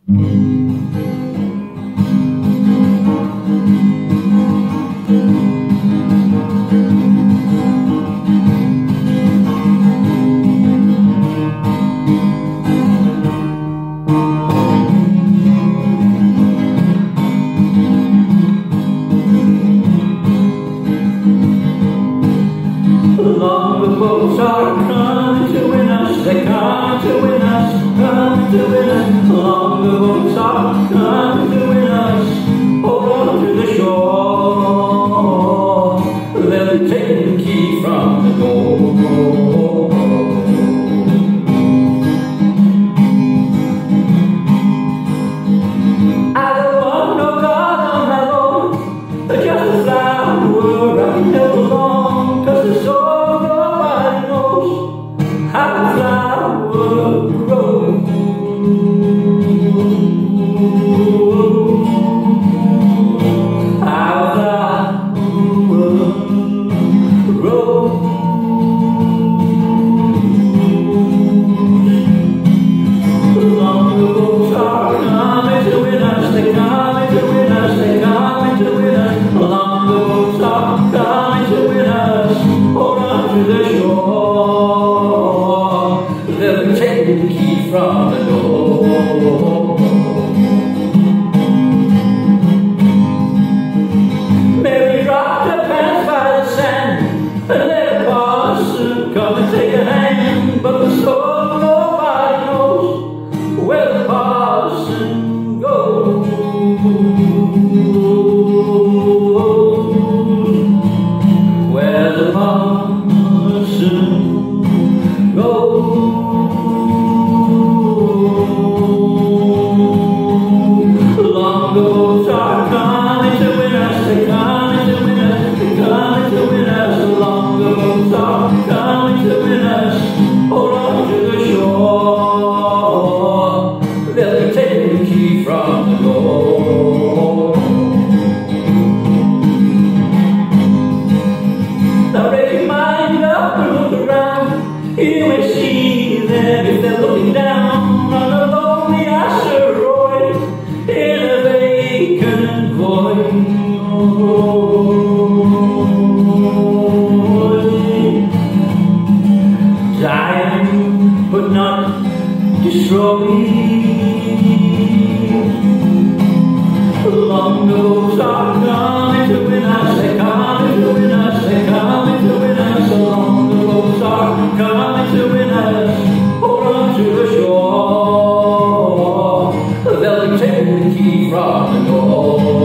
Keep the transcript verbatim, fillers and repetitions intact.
The boats are coming to win us, they're coming to win us, coming to win us. Along the boats are coming to win us, hold on to the shore. They'll be taking the key from the door. I don't want no God on my own, just a flower I never long, 'cause the soul how the flower grows. How the flower grows. Long the boats are coming to win us, they're coming to win us, they're coming to win us. Long the boats are coming to win us, hold on to the shore. They'll take the key from the door. Mary dropped her pants by the sand and let the parson come and take a hand. But the soul, nobody knows where the parson goes. Where the parson goes. The boats are coming to win us, they're coming to win us, they're coming to win us. Along the boats are coming to win us, hold on to the shore. They'll be taking the key from the door. Now raise your mind up and look around, you may see them if they're looking down on a lonely asteroid in a vacant void. Dying but not destroyed. Long the boats are coming to win us, they're coming to win us, they're coming to win us. Long the boats are coming to win us, hold on to the shore. They'll be taking the key from the door.